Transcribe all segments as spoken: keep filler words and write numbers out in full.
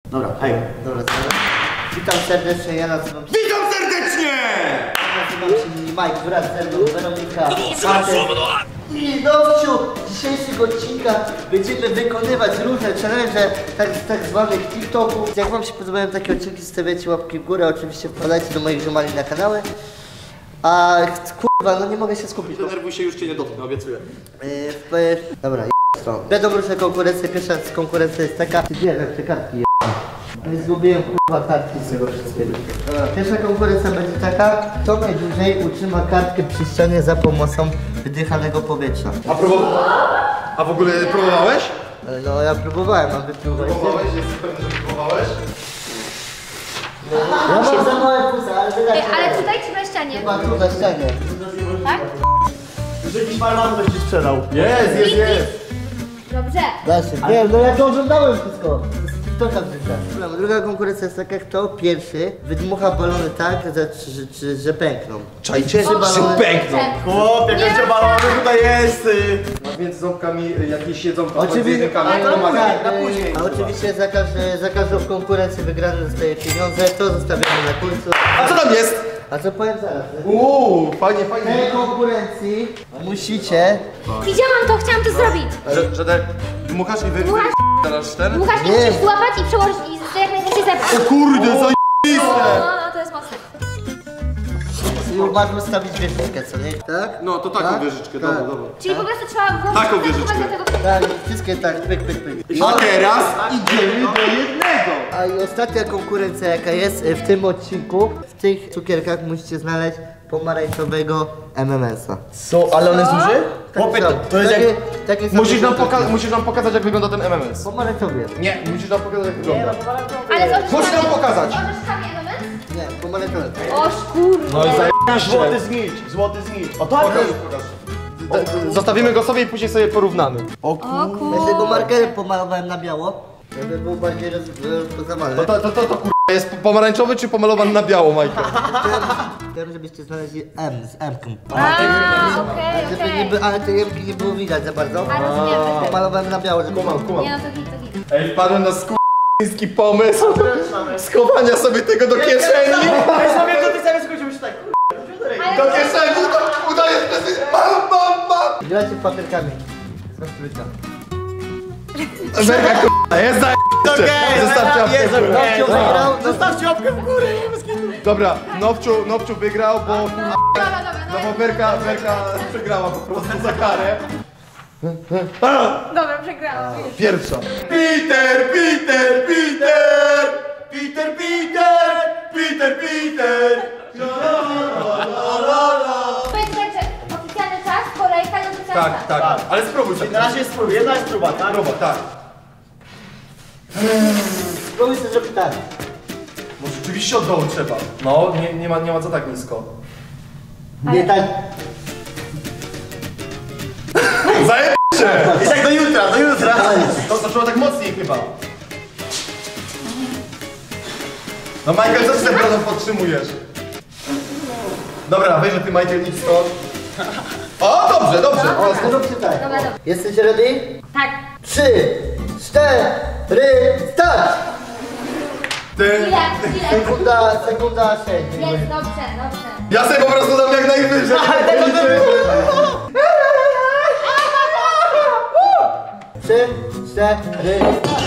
Dobra, hej. Dobra, witam serdecznie, ja nazywam się... Witam serdecznie! Ja nazywam się Mike, wraz ze mną Weronika, i Nowciu. Dzisiejszego odcinka będziemy wykonywać różne challenge, tak, tak zwanych TikToków. Jak wam się podobają takie odcinki, stawiajcie łapki w górę, oczywiście wpadajcie do moich ziomali na kanały. A kurwa, no nie mogę się skupić. Denerwuj się, już cię nie dotknę, obiecuję. Yy, w... Dobra, to. Wiadomo, różne konkurencje. Pierwsza konkurencja jest taka. Ty nie, te kartki je. Nie zgubiłem kurwa kartki z tego wszystkiego. Dobra, pierwsza konkurencja będzie taka. Kto najdłużej utrzyma kartkę przy ścianie za pomocą wydychanego powietrza. A próbowałeś? A w ogóle próbowałeś? No ja próbowałem, a wy próbowałeś. Próbowałeś? Jesteś pewny, że próbowałeś? Ja mam za małe pusy, ale wy Ej, ale tutaj czy na ścianie? chyba tu na ścianie. Tak? Już jakiś farman ktoś ci sprzedał. Jest, jest, jest. Dobrze. Da się. Nie, no ja to oglądałem wszystko. To tam wrzuca. Druga konkurencja jest taka, kto pierwszy wydmucha balony tak, że, że, że, że pękną. Czajcie? Trzy balony. pękną. Chłop, jak jeszcze balony tutaj jest. Masz między ząbkami jakieś jedzonko. Oczywiście, a to tak, na później. A oczywiście za, każdy, za każdą konkurencję wygrany dostaje pieniądze, to zostawiamy na końcu. A co tam jest? A co powiem zaraz? Uuu, fajnie, W fajnie. tej konkurencji musicie... Widziałam to, chciałam to zrobić. Że, że tak dmuchasz i wy... Dmuchasz. Teraz ten? Dmuchasz i Nie. musisz złapać i przełożyć i jak najwięcej zepchać. O kurde, No, zajebiste! no, to jest mocne. I uważam stawić wieżyczkę, co nie? Tak? No to taką Tak? wieżyczkę, Tak. dobra, dobra. Czyli po prostu trzeba włożyć Taką tak, wieżyczkę. do tego. Tak, wszystkie tak, pyk, pyk, pyk. A teraz idziemy do jednego. A i ostatnia konkurencja jaka jest w tym odcinku, w tych cukierkach musicie znaleźć pomarańczowego M M S-a. Co? Ale on jest duży? Chłopie, to, to jest jak... Takie Musisz nam, poka musisz nam pokazać, jak wygląda ten M M S. Pomarańczowy. Nie, musisz nam pokazać, jak wygląda. Ale z orzeszkami. Musisz nam pokazać. Z orzeszkami, moment? Nie, pomarańczowy. O kurde. No i zajebiście. Złoty znicz, złoty znicz. O tak! Pokaż, pokaż. Zostawimy go sobie i później sobie porównamy. O Ja tego kurde. markerem pomalowałem na biało, żeby był bardziej roz- rozpoznawalny. To, to, to, to, to kur... jest pomarańczowy czy pomalowany na biało, Majka? Chciałem, żebyście znaleźli M z M-ką. A, okej, Ale żeby nie okej. by- Ale tej M-ki nie było widać za bardzo. A, rozumiem. Pomalowałem na biało, żeby... Kumam, kumam. Nie no, to hit, to hit. Ej, wpadłem na skurczyński pomysł schowania sobie tego do kieszeni. Ja sobie to ty sobie skończył się tak. Do kieszeni, to udaje precyzję. Mam, mam, mam. Gracie papierkami. Z rozprycia. Zerka k***a, jest za... Zostawcie łapkę w górę. Nowcio wygrał, no Zostawcie łapkę w górę. Dobra, Nowciu, Nowciu wygrał, bo... Dobra, dobra, No no. bo Werka, Werka przegrała po prostu za karę. Dobra, przegrałam. Pierwsza. Peter, Peter, Peter! Peter, Peter! Peter, Peter! Powiedz, że oficjalny czas, kolejka i oficjalny Tak, czas. tak, ale spróbuj sobie. Na razie jest próba, jedna jest próba, tak? Próba, tak. spróbuj sobie zrobić tak. No rzeczywiście od dołu trzeba. No, nie, nie, ma, nie ma co tak nisko. Nie tak. Zajebiście! I tak do jutra, do jutra. To zaczęło tak mocniej chyba. No Michael, co ty sobie brodą podtrzymujesz? Dobra, weź, że ty Michael idź stąd. O, dobrze, dobrze. O, Zróbcie tak. Dobra, dobra. Jesteście ready? Tak. Trzy, cztery, start! ty... Ile? Ile? Sekunda, sekunda sześć. Jest, dobrze, dobrze. Ja sobie po prostu dam jak najwyżej. Trzy, cztery.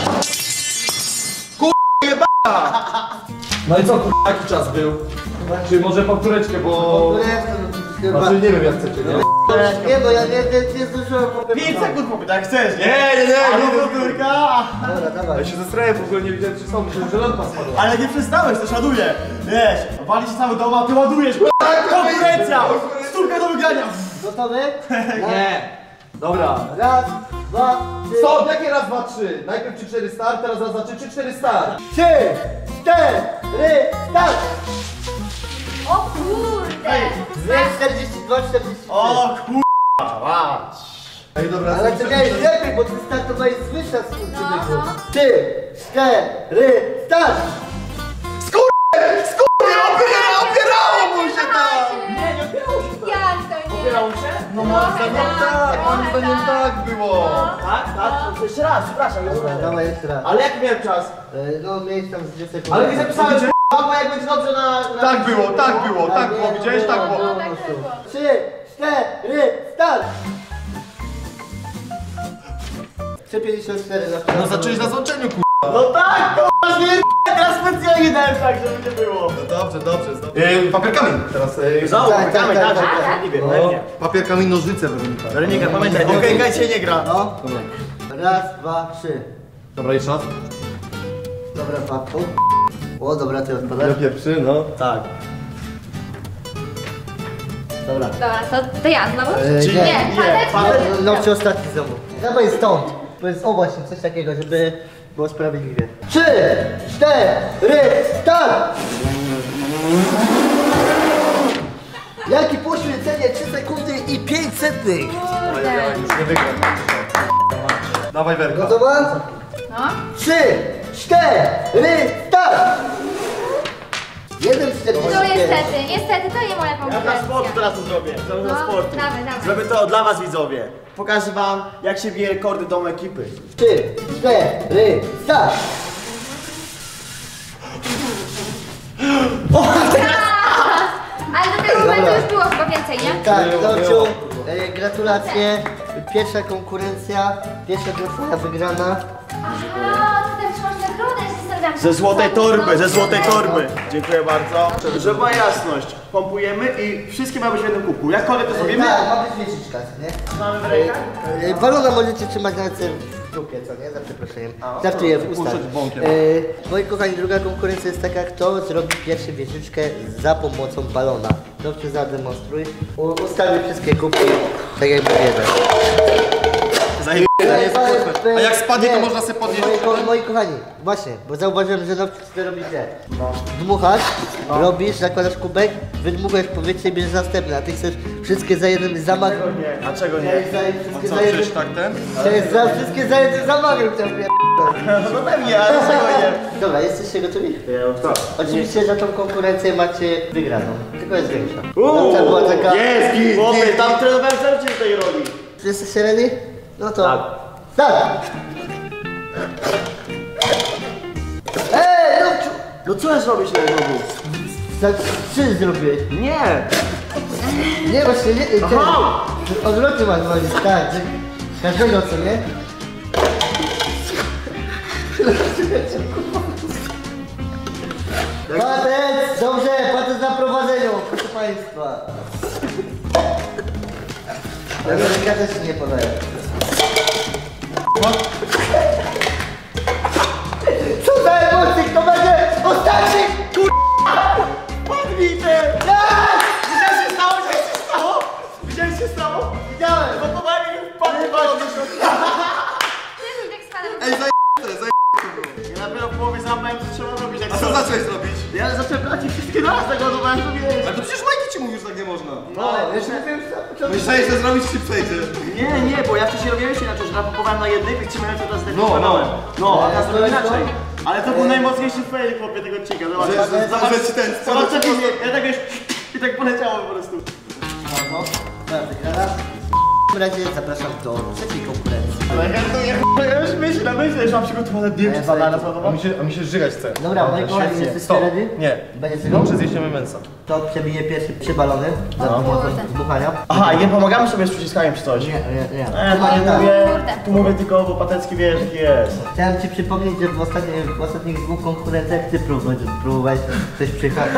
No i co, kur... jaki czas był? Czy może powtóreczkę, bo... Chyba. Znaczy nie wiem jak chcecie, nie? Nie, bo ja nie, nie, nie zdążyłem po pięć sekund chłopie, tak chcesz, nie? Nie, nie, nie, Ale nie, nie. powtórka. Dobra, dawaj. Ja się zestrałem, w ogóle nie widziałem czy są, myślałem, że lampka spadła. Ale nie przestałeś, to szanuje. Wiesz, wali się cały dom, a ty ładujesz. Konkurencja! Sztuka do wygrania. Gotowy? Nie. Dobra. Raz, dwa, trzy. Co? Jakie raz, dwa, trzy? Najpierw trzy, cztery start, teraz raz, dwa, trzy, trzy, cztery start. Trzy, cztery, start! O kurde. Dwie, czterdzieści dwa, czterdzieści trzy. O kurwa, mać. Ej, dobra. Ale to miałeś lepiej, bo ty startowałeś z wyższa z No. Trzy, cztery, start! Skurę! Skurę! Opierało, opierało mu się tam! Nie, nie opierało się. Jak to nie? Opierało się? No może. tak, moim zdaniem tak było. Tak, tak, to jeszcze raz, przepraszam. Dobra, dawaj jeszcze raz. Ale jak miałem czas? E, No miałeś tam z dwie sekundy. Ale mi zapisałem, że bo jak będzie dobrze na... na... Tak było, tak było, tak było, widziałeś, tak było. No, tak było. Trzy, cztery, start! trzy pięćdziesiąt cztery na No zacząłeś na złączeniu, ku... No tak, kurwa, nie teraz specjalnie dałem tak, żeby nie było. No dobrze, dobrze, dobrze. Yy, papier kamień teraz. Yy, Znowu, Tak, tak, tak, tak, tak, tak, tak. nie wiem, no, pewnie. papier kamień, nożyce, Weronika. Weronika, pamiętaj, okej, okay, się nie gra. No. Raz, dwa, trzy. Dobra, jeszcze raz. Dobra, dwa. O, o dobra, ty odpadasz. Ja pierwszy, no. Tak. Dobra. Dobra, to, to ja znowu? E, Czyli nie, Nie, patet. patet. No, no, ostatni znowu. Dawaj stąd. To jest, o właśnie, coś takiego, żeby było sprawiedliwie. Trzy, cztery, start! Jakie poświęcenie? trzy sekundy i pięć setnych. Kurde. Już nie wygram. Dawaj, Werka. Gotowa? No. Trzy, cztery, start! Jeden No czterdzieści pięć. niestety, niestety, to nie moja Ja dla konkurencja. sportu teraz to zrobię. Zrobię dla No, sportu. dawaj, dawaj. Zrobię to dla was, widzowie. Pokażę wam, jak się bije rekordy domu ekipy. Trzy, cztery, start! Ale do tego momentu już było chyba więcej, nie? Tak, Było, Dorciu, było. e, gratulacje. Pierwsza konkurencja, pierwsza twoja wygrana. Aha, ty tam trzymasz nagrodę, ja się zastanawiam. Ze złotej co to torby, ze znowu złotej jest. torby. Dziękuję bardzo. Żeby była jasność, pompujemy i wszystkie mamy być w jednym kubku. Jakkolwiek to zrobimy, Tak, ma być wieżyczka, nie? mamy w rękach. E, Balona możecie trzymać na ręce w dupie, co nie? Za przeproszeniem. Żartuję w ustach. Puszczać bąkiem. E, Moi kochani, druga konkurencja jest taka, kto zrobi pierwszy wieżyczkę za pomocą balona. Dobrze, zademonstruj. U- Ustawię wszystkie kubki, tak jakby jeden. A jak spadnie, to można sobie podnieść. Moi, ko moi kochani, właśnie, bo zauważyłem, że Nowczyk to robi źle. Dmuchasz, robisz, zakładasz kubek, wydmuchasz powietrze i bierzesz następne, a ty chcesz wszystkie za jednym zamachem. Nie, a czego To nie? jest za, wszystkie Co, za przecież jednym, tak ten? to jest za wszystkie za jednym zamachem, chciałem pierdolę. No pewnie, ale czego nie? Dobra, jesteście gotowi? Tak. Oczywiście za tą konkurencję macie wygraną, tylko jest większa. Uuu, Tamta była taka... Jest, git, Chłopie, tam trenowałem cały dzień tej roli. Jesteście ready? No to... Tak. Tak! Ej, Nowciu! No co ja zrobić na znowu? Za trzy zrobiłeś. Nie! Nie, właśnie nie, ten, Aha! odwrotnie masz wolić, tak, że każdego co, nie? Patec, dobrze, patec na prowadzeniu, proszę państwa. Ja wiem, że każdy się nie podaje. Co za emocje, kto będzie ostatni? Podbite! Tak! Widziałeś się stało? Widziałeś się stało? Widziałeś się stało? Widziałem! Gotowali mi wpadł Ty już tak spadam. Ej, zajebiste, zajebiste. Ja dopiero w połowie zamałem, co trzeba robić. Jak A co zacząłeś zrobić? Ja zacząłem brać i wszystkie raz tak ładowałem, to wiesz. Ale to przecież Majki ci mówił, że tak nie można. No, jeszcze nie wiem, co na początku. Myślałeś, że zrobić ci przejdzie. Nie, nie, bo ja wcześniej robiłem się inaczej, że napakowałem na jednej, i trzymałem to teraz No, zdefiniowałem. No, a teraz to robię jest inaczej. to? Ale to był najmocniejszy fail chłopie tego odcinka, zobacz. Że- że- Zobacz, że ci ten- zobacz co widzę, ja tak wiesz, i tak poleciało po prostu. No, dobra, wygrana. W takim razie zapraszam do trzeciej konkurencji. Ale ja to ja, ja już myślę, myślę, że mam przygotowane zdjęcie Ja z banana sobie- A mi się, a mi się żygać chce. Dobra, moi kochani, Świetnie. jesteście Stop. ready? Nie. Będziecie Muszę zjeść mięsa. To przebije pierwszy trzy balony za pomocą dmuchania. Aha, i nie pomagamy sobie z przyciskaniem czy coś? Nie, nie, nie. E, to nie tak. mówię, Kurde. tu mówię tylko, bo Patecki wie, jaki jest. Chciałem ci przypomnieć, że w, ostatnie, w ostatnich dwóch konkurencjach ty próbowałeś, próbowałeś coś przyjechać.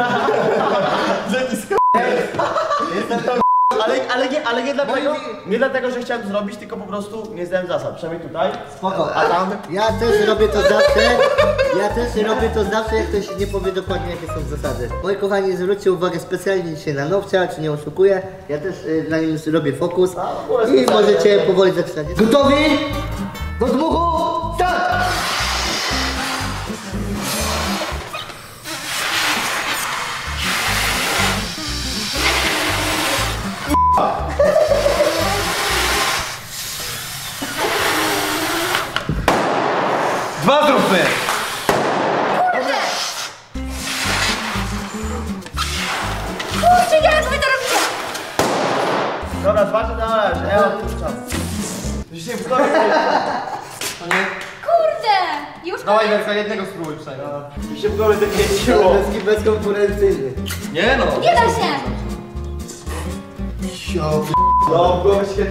Ale, ale, nie, ale nie dlatego, nie dlatego, że chciałem to zrobić, tylko po prostu nie zdałem zasad, przynajmniej tutaj. Spoko, A tam? ja też robię to zawsze, ja też robię to zawsze, jak ktoś nie powie dokładnie, jakie są zasady. Moi kochani, zwróćcie uwagę specjalnie dzisiaj na Nowcia, czy nie oszukuję. Ja też y, na nim robię fokus i możecie powoli zaczynać. Gotowi? Do dmuchu, start! Dwa zróbmy! Kurczę, jak wy to robicie? Dobra, dwa czy dwa, że ja odpuszczam. Dzisiaj w głowie Kurde! Już Dawaj Werka, jednego spróbuj przynajmniej. mi się w głowie tak kręciło. Teledyski bezkonkurencyjny. Nie no. Nie da się! No, w głowie się...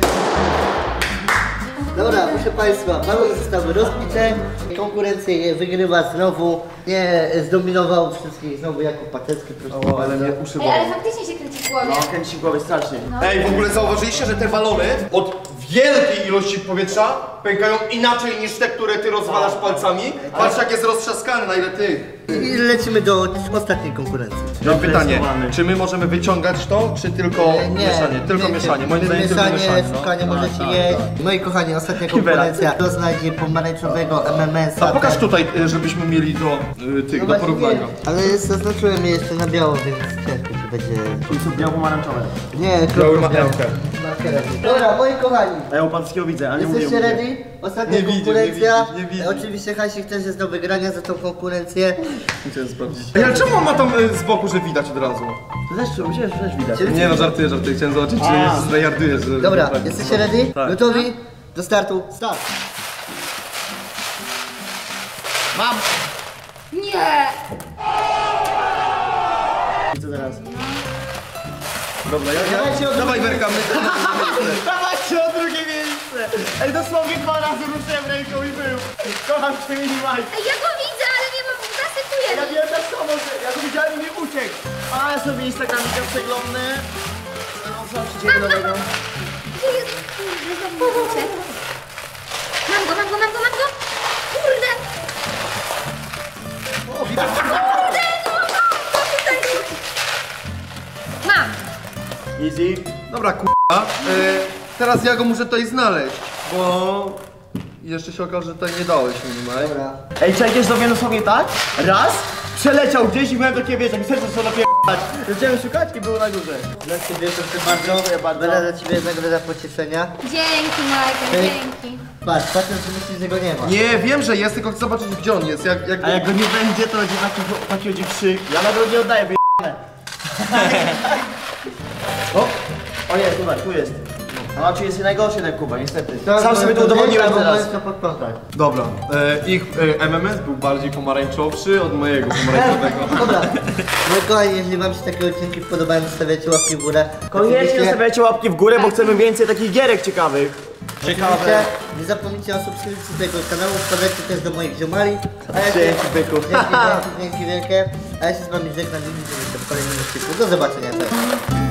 Dobra, proszę Państwa, balony zostały rozbite. Konkurencję wygrywa znowu. Nie zdominował wszystkich znowu Jakub Patecki, proszę O, ale bardzo. mnie uszy Ej, ale faktycznie się kręci w głowie. No, kręci w głowie strasznie. Ej, w ogóle zauważyliście, że te balony od wielkiej ilości powietrza pękają inaczej niż te, które ty rozwalasz palcami? Patrz jak jest roztrzaskany, na ile ty. I lecimy do ostatniej konkurencji. Mam pytanie, czy my możemy wyciągać to, czy tylko mieszanie? Tylko nie, mieszanie, nie, moim zdaniem tylko mieszanie, mieszanie. no. szukanie Tak, możecie tak, jeść. tak. Moi kochani, ostatnia konkurencja. Kto znajdzie pomarańczowego M M S-a? A pokaż tutaj, y, żebyśmy mieli do y, tych, No do właśnie porównania. nie, ale zaznaczyłem je jeszcze na biało, więc ciężko się będzie... I są biało-pomarańczowe. Nie, Biały kropka ma biała. L-kę. Markerem. Dobra, moi kochani. A ja u Panskiego widzę, ale nie mówię. Jesteście ready? Ostatnia Nie widzę, konkurencja. nie widzę, nie widzę. Oczywiście Hasik też jest do wygrania za tą konkurencję. Chciałem sprawdzić. Ej, ale czemu on ma tam y, z boku, że widać od razu? To też, myślę, że też widać. Nie no, żartuję, żartuję. Chciałem zobaczyć, czy A. nie zrejardujesz. że- Dobra, że tak. jesteście ready? Tak. Gotowi? Do startu. Start. Mam! Nie! Co teraz? Dobra, ja, Dawajcie ja, od dawaj drugiej- Werka, my... Dawajcie o drugie miejsce! Ej, dosłownie dwa razy ruszyłem ręką i był. Kocham cię, mini Mike. Ej, ja go widzę, ale nie mam zasypuję. Ja wiem tak samo, że ja go widziałem i mi uciekł. A ja sobie Instagramika przeglądnę. No co tam się dzieje nowego? Gdzie jest? Kurde, znowu uciekł. Mam go, mam go, mam go, mam go! Kurde! Kurde, no! Co tutaj? Mam! Easy. Dobra, k***a. Y, teraz ja go muszę tutaj znaleźć, bo... Jeszcze się okaże, że tutaj nie dałeś mi, Mike. Dobra. Ej, czekajcie, zrobię dosłownie tak. Raz, przeleciał gdzieś i miałem takie, wiesz, jak serce zaczęło napierdać. Zacząłem szukać i było na górze. Dla Ciebie proszę bardzo. Dziękuję bardzo. Będę dla Ciebie nagroda pocieszenia. Dzięki, Michael, dzięki. Patrz, patrz, że myślisz, że go nie ma. Nie, wiem, że jest, tylko chcę zobaczyć, gdzie on jest. Jak, jak... A jak go nie będzie, to będzie taki, taki będzie krzyk. Ja nagród nie oddaję, wyjebane. O, o jest, Kuba, tu jest. No, czy jest najgorszy ten Kuba, niestety. Sam sobie to udowodniłem teraz. To podglądać. Dobra, e, ich e, M M S był bardziej pomarańczowszy od mojego pomarańczowego. Dobra. Moi kochani, jeżeli Wam się takie odcinki podobają, stawiacie łapki w górę. Koniecznie Oczywiście- stawiajcie łapki w górę, bo chcemy więcej takich gierek ciekawych. Oczywiście nie zapomnijcie o subskrypcji tego kanału, wpadajcie też do moich ziomali. A ja się... Dzięki, byku. Dzięki, dzięki, dzięki wielkie. A ja się z Wami żegnam i widzimy się w kolejnym odcinku. Do zobaczenia. Cześć.